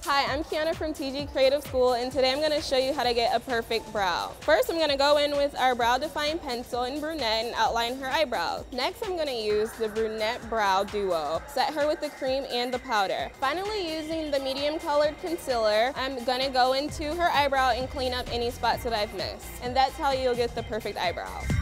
Hi, I'm Kiana from TG Creative School, and today I'm going to show you how to get a perfect brow. First, I'm going to go in with our brow define pencil in brunette and outline her eyebrows. Next, I'm going to use the brunette brow duo. Set her with the cream and the powder. Finally, using the medium colored concealer, I'm going to go into her eyebrow and clean up any spots that I've missed. And that's how you'll get the perfect eyebrow.